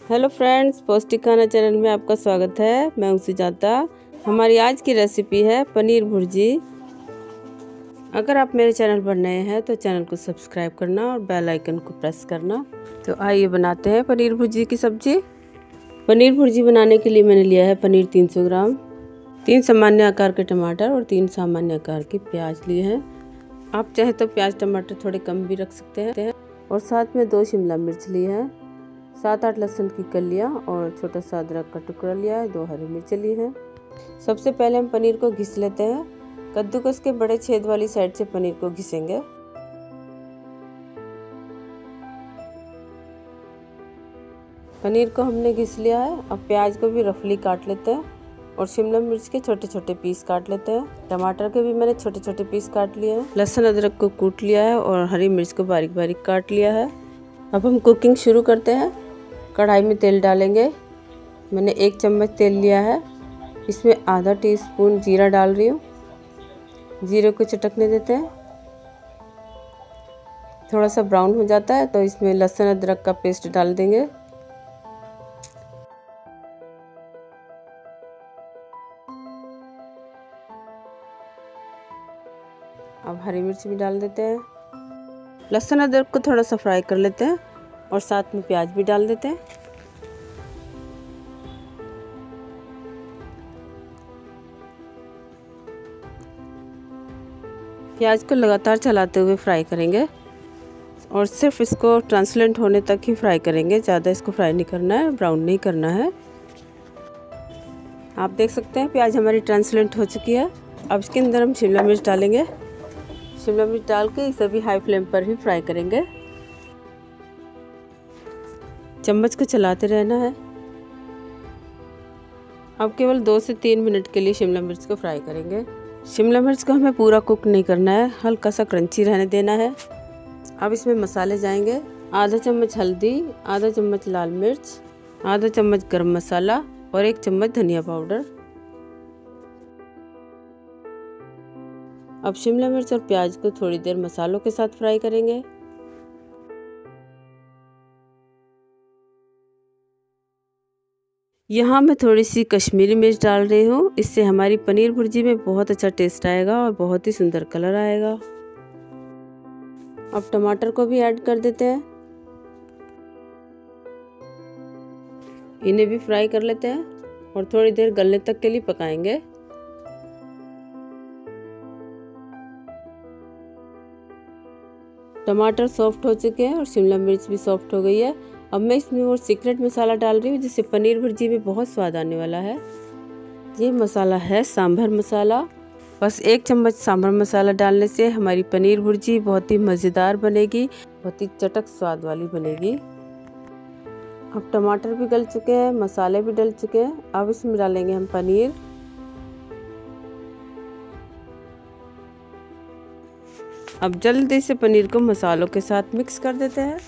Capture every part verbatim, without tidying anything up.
Hello friends, पौष्टिक खाना channel में आपका स्वागत है। मैं हूं सुजाता। हमारी आज की रेसिपी है पनीर भुर्जी। अगर आप मेरे चैनल पर नए हैं तो चैनल को सब्सक्राइब करना और बेल आइकन को प्रेस करना। तो आइए बनाते हैं पनीर भुर्जी की सब्जी। पनीर भुर्जी बनाने के लिए मैंने लिया है पनीर तीन सौ ग्राम, तीन सामान्य आकार के टमाटर और तीन सामान्य आकार के प्याज लिए हैं। आप चाहे तो प्याज टमाटर थोड़े कम भी रख सकते हैं। और साथ में दो शिमला मिर्च ली है, सात आठ लहसुन की कलियां और छोटा सा अदरक का टुकड़ा लिया है, दो हरी मिर्च ली हैं। सबसे पहले हम पनीर को घिस लेते हैं। कद्दूकस के बड़े छेद वाली साइड से पनीर को घिसेंगे। पनीर को हमने घिस लिया है। अब प्याज को भी रफली काट लेते हैं और शिमला मिर्च के छोटे छोटे पीस काट लेते हैं। टमाटर के भी मैंने छोटे छोटे पीस काट लिए हैं। लहसुन अदरक को कूट लिया है और हरी मिर्च को बारीक बारीक काट लिया है। अब हम कुकिंग शुरू करते हैं। कढ़ाई में तेल डालेंगे। मैंने एक चम्मच तेल लिया है। इसमें आधा टीस्पून जीरा डाल रही हूँ। जीरे को चटकने देते हैं। थोड़ा सा ब्राउन हो जाता है तो इसमें लहसुन अदरक का पेस्ट डाल देंगे। अब हरी मिर्च भी डाल देते हैं। लहसुन अदरक को थोड़ा सा फ्राई कर लेते हैं और साथ में प्याज भी डाल देते हैं। प्याज को लगातार चलाते हुए फ्राई करेंगे और सिर्फ इसको ट्रांसलेंट होने तक ही फ्राई करेंगे। ज़्यादा इसको फ्राई नहीं करना है, ब्राउन नहीं करना है। आप देख सकते हैं प्याज हमारी ट्रांसलेंट हो चुकी है। अब इसके अंदर हम शिमला मिर्च डालेंगे। शिमला मिर्च डाल के इसे भी हाई फ्लेम पर ही फ्राई करेंगे। चम्मच को चलाते रहना है। अब केवल दो से तीन मिनट के लिए शिमला मिर्च को फ्राई करेंगे। शिमला मिर्च को हमें पूरा कुक नहीं करना है, हल्का सा क्रंची रहने देना है। अब इसमें मसाले जाएंगे। आधा चम्मच हल्दी, आधा चम्मच लाल मिर्च, आधा चम्मच गरम मसाला और एक चम्मच धनिया पाउडर। अब शिमला मिर्च और प्याज को थोड़ी देर मसालों के साथ फ्राई करेंगे। यहाँ मैं थोड़ी सी कश्मीरी मिर्च डाल रही हूँ। इससे हमारी पनीर भुर्जी में बहुत अच्छा टेस्ट आएगा और बहुत ही सुंदर कलर आएगा। अब टमाटर को भी ऐड कर देते हैं। इन्हें भी फ्राई कर लेते हैं और थोड़ी देर गलने तक के लिए पकाएंगे। टमाटर सॉफ्ट हो चुके हैं और शिमला मिर्च भी सॉफ्ट हो गई है। अब मैं इसमें वो सीक्रेट मसाला डाल रही हूँ जिससे पनीर भुर्जी में बहुत स्वाद आने वाला है। ये मसाला है सांभर मसाला। बस एक चम्मच सांभर मसाला डालने से हमारी पनीर भुर्जी बहुत ही मज़ेदार बनेगी, बहुत ही चटक स्वाद वाली बनेगी। अब टमाटर भी गल चुके हैं, मसाले भी डल चुके हैं। अब इसमें डालेंगे हम पनीर। अब जल्दी से पनीर को मसालों के साथ मिक्स कर देते हैं।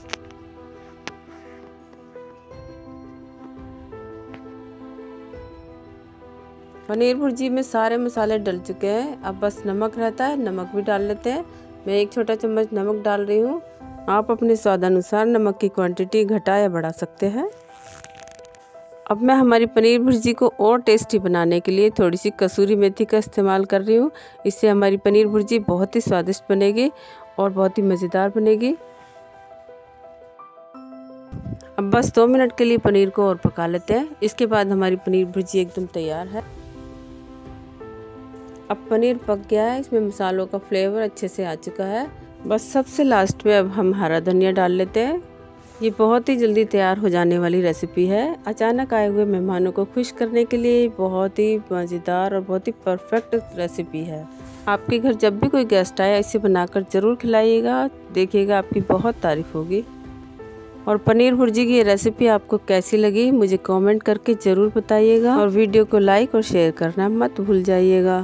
पनीर भुर्जी में सारे मसाले डल चुके हैं। अब बस नमक रहता है, नमक भी डाल लेते हैं। मैं एक छोटा चम्मच नमक डाल रही हूँ। आप अपने स्वादानुसार नमक की क्वांटिटी घटा या बढ़ा सकते हैं। अब मैं हमारी पनीर भुर्जी को और टेस्टी बनाने के लिए थोड़ी सी कसूरी मेथी का इस्तेमाल कर रही हूँ। इससे हमारी पनीर भुर्जी बहुत ही स्वादिष्ट बनेगी और बहुत ही मज़ेदार बनेगी। अब बस दो मिनट के लिए पनीर को और पका लेते हैं। इसके बाद हमारी पनीर भुर्जी एकदम तैयार है। अब पनीर पक गया है, इसमें मसालों का फ्लेवर अच्छे से आ चुका है। बस सबसे लास्ट में अब हम हरा धनिया डाल लेते हैं। ये बहुत ही जल्दी तैयार हो जाने वाली रेसिपी है। अचानक आए हुए मेहमानों को खुश करने के लिए बहुत ही मज़ेदार और बहुत ही परफेक्ट रेसिपी है। आपके घर जब भी कोई गेस्ट आए इसे बनाकर ज़रूर खिलाइएगा, देखिएगा आपकी बहुत तारीफ़ होगी। और पनीर भुर्जी की ये रेसिपी आपको कैसी लगी मुझे कमेंट करके ज़रूर बताइएगा और वीडियो को लाइक और शेयर करना मत भूल जाइएगा।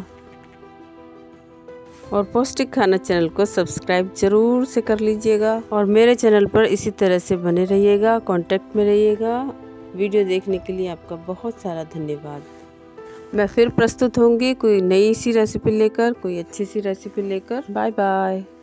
और पौष्टिक खाना चैनल को सब्सक्राइब जरूर से कर लीजिएगा और मेरे चैनल पर इसी तरह से बने रहिएगा, कांटेक्ट में रहिएगा। वीडियो देखने के लिए आपका बहुत सारा धन्यवाद। मैं फिर प्रस्तुत होंगी कोई नई सी रेसिपी लेकर, कोई अच्छी सी रेसिपी लेकर। Bye bye.